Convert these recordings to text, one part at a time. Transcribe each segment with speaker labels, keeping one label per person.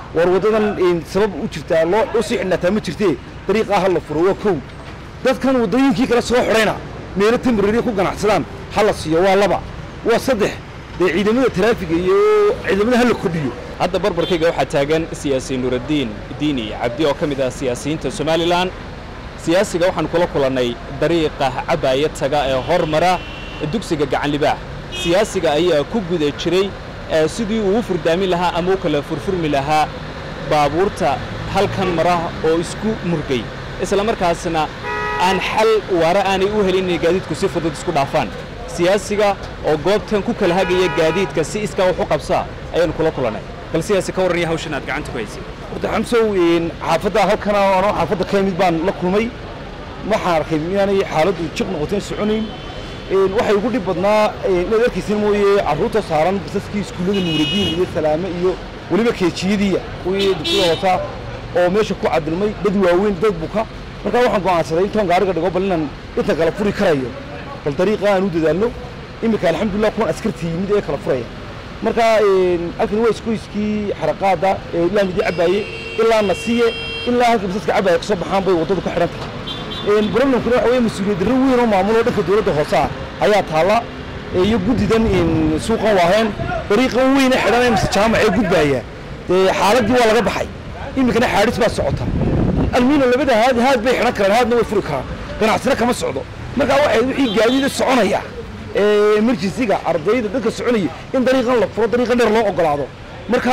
Speaker 1: ورودنا سبب وجرتا لو وسي حنا ما jirtay dariiqa hal la furo waa kow dadkan wadooyinkii kala soo xirayna meelo timriiri ku ganacsadaan hal siiyo waa laba waa saddex ciidamada taraafiga iyo ciidamada hal kordhiyo
Speaker 2: hadda barbarkayga waxa taagan siyaasi Nuruddin Diini Cabdi oo kamid ah siyaasiyiinta Soomaaliland siyaasiga waxaan kula kulanay dariiqa cabaayad taga ee hormara dugsiga gacan libaax siyaasiga ayaa ku guda jiray sidii uu furdaamin lahaa ama uu kala furfurmi lahaa baabuurta halkan maraha oo isku murgay isla markaasna aan xal waara aanay u helin gaadiidku si fudud isku dhaafaan siyaasiga oo goobtan ku kala hagaya gaadiidka si iska wax u qabsa ayaan kula kulanay bal siyaasi ka waran hawshan aad gacanta ku haysay
Speaker 1: horta xamsow xaafada halkan oo xaafada ka mid baan la kulmay waxaan arkay inaanay xaaladdu jiq noqoteen soconayn waxay ugu dhib badnaa inaad arkaysan mooyee carruurta saaran basaskii iskuullada Nuruddin iyo Salaame iyo waliba keejiyadiya kuwii dugsiga hoose oo meesha ku cadilmay dad waaweyn dad buka marka waxaan go'aansaday intaan gaariga dhigo bal inaan inta kala furi karayo bal dariiqa aan u dadaalno imika alxamdulillah kuwan askartii mid ay kala furaya marka halkan waa iskuiskii xaraqaada ilaa mid cabaayay ilaa nasiye ilaa halka basaska cabaayay kasoo baxaan bay wadada ku xiran tahay problemku waxa weeye mas'uuliyad darro weyn oo maamulo dhanka dawladda hoose ayaa taala iyo gudidan suuqan waaheen dariiqa weyn ee xiran ee jaamac ee gudbaaya xaaladii waa laga baxay imikana xaaris baa socota almiina labada haad bay xiran karaan haadna way furi karaan ganacsina kama socdo marka waxay wixii gaadiida soconaya emergency-ga ardayda dadka soconaya in dariiqan la furo dariiqan dheer loo ogolaado marka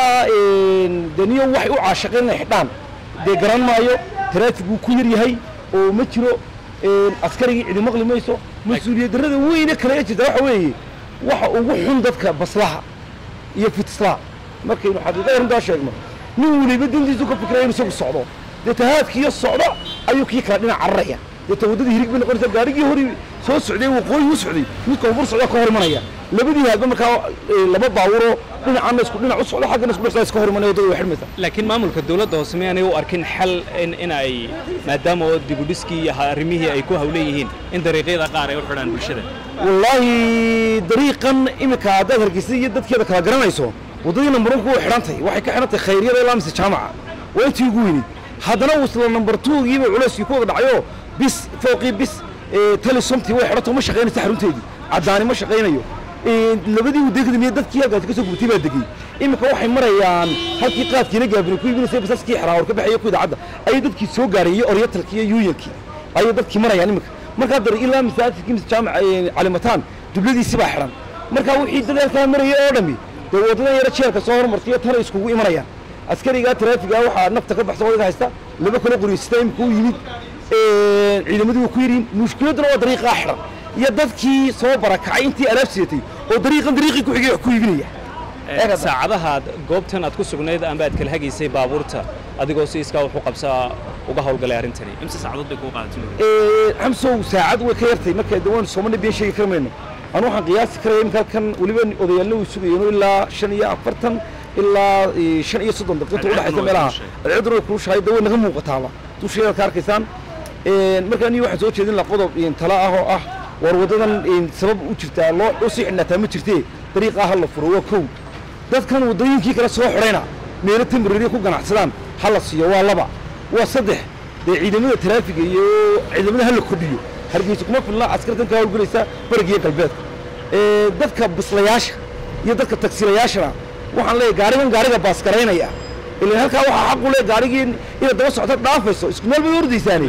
Speaker 1: daniyo waxay u caashaqeen inay xidhaan garan maayo taraafigu ku yar yahay oo ma jiro askarigi cidi maqli mayso mas'uuliyad darrada weyn ee kale jirta waxa weeye waxa ugu xun dadka baslaha iyo fitislaha markaynu xaqiiqada runtaa sheegno nin waliba dintiisu ka fikiraya inuu isagu socdo tahaadkiyo socdo ayuu kii kala dhinac cararaya wadadii hirig bay noqonaysaa gaarigii hore soo socday waqooyi u socday midka bur socda ka hormanaya labadii haadba markaa laba baawuro dhinacana isku dhinac u socdo xaggana isku dhinac iska hormanaya wadada way xirmaysaa
Speaker 2: laakiin maamulka dawladda hoose ma aanay u arkin xal in ay maadaama dib u dhiskii iyo arrimihii ay ku hawleeyihiin in dariiqyada qaar ay u xidhaan bulshada
Speaker 1: wallahi dariiqan imika haddaad hargeysa iyo dadkeeda kala garanayso wadadiina marunku way xidhantay waxay ka xidhantay khayriyada ilaa mise jaamaca waa intii ugu weynid haddana wasla number 2 giiba culeyskii ku wada dhacayo bis fooqii bis talisomti way xidhanto ma shaqeynaysa xarunteedii caddaani ma shaqeynayo labadii wadooyinkii dadkii halkaas ka soo gubtay baa degay imika waxay marayaan halkii qaadkiina gaabin ku iibinaysa basaskii xaraawar ka baxay ku idaacada ay dadkii soo gaarayay orientalkii iyo yuuyankii ay dadkii marayaan imika marka dar ilaa masaajidkii jaamac calimataan dubladiisi baa xiran marka wixii dadaalka marayay oo dhami wadada yar jeelka soo hormartay tan iskugu imanayaan askariga taraafiga waxa nafta ka baxsan wada haysta laba kala qoriysay imku yimid ciidamadu ku yiriin mushkiladuna waa dariiqa xiran iyo dadkii soo barakacay intii alaabsiitay oo dariiqii ku xigay ku iibinaya
Speaker 2: saacadaha goobtan aad ku sugnayd ama aad kala hageysay baabuurta adigoo si iska wax u qabsaa uga hawlgalay arintani imsa saacadood bay ku qaadatay
Speaker 1: xamsow saacad way ka yartay marka dawaan Soomaaliya biyo sheegi karmayno anu waxaan qiyaasi karay in halkan waliba odayaalna uu sugayeen ilaa 45 ilaa 35 daqiiqo u dhaxaysa meelaha cidro ku shahay dawo naga muuqataaba tusheeda ka arkaysaan marka ani waxaan soo jeedin la qodob tala ah oo ah war wadadan sabab u jirta loo wasi xinata ma jirtay dariiqa hal la furo waa kow dadkan wadooyinkii kala soo xirayna meelo timriiri ku ganacsadaan hal siiyo waa laba waa saddex ciidamada taraafiga iyo ciidamada hal kordhiyo hargeysa kuma filna askartan ka hawlgalaysa bariga galbeedka dadka bislayaasha iyo dadka taksiilayaashana waxaan leeyahay gaariga baas gareynaya ilaa halka waxa xaq u leeyahay gaarigii in daba socdo dhaafayso isku meel bay ordaysaani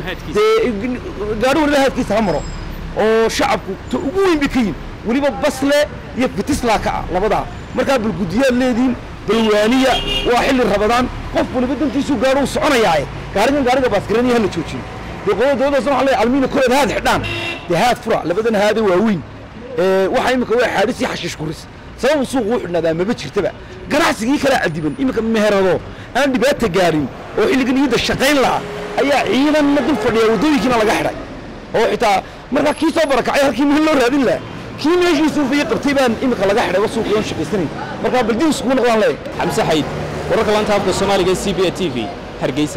Speaker 1: gaarigu leeyahay ha maro oo shacabku ugu weyn bikayn waliba basle iyo bitisla ka labada marka bulgudiyaad leediin balwaaniya waa xilli rabadaan qof waliba dantiisu gaaro soconayay gaariga baas gareynaya la joojiyo dawladda soo xalay almiina kooda haad xidhaan haad fura labadan haada waa weyn waxa imika way xaadisi xashish kuris sabab suuq u xidhnaadaa ma jirtaba ganacsigii kala cadiban imika meherado aan dhibaato gaarin oo xilligan iyada shaqayn laha ayaa ciidan dul fadhiya wadooyinkiina laga xidhay oo xitaa marka kii soo barakacay halkii meel loo raadin lahaa kii meeshiisu fiye qabtay baan imika laga xidhay suuq yoon shaqaysanay marka baldiis ku noqdaan leey
Speaker 2: xamse xayd wararka laanta afka Soomaaliga CBA TV Hargeysa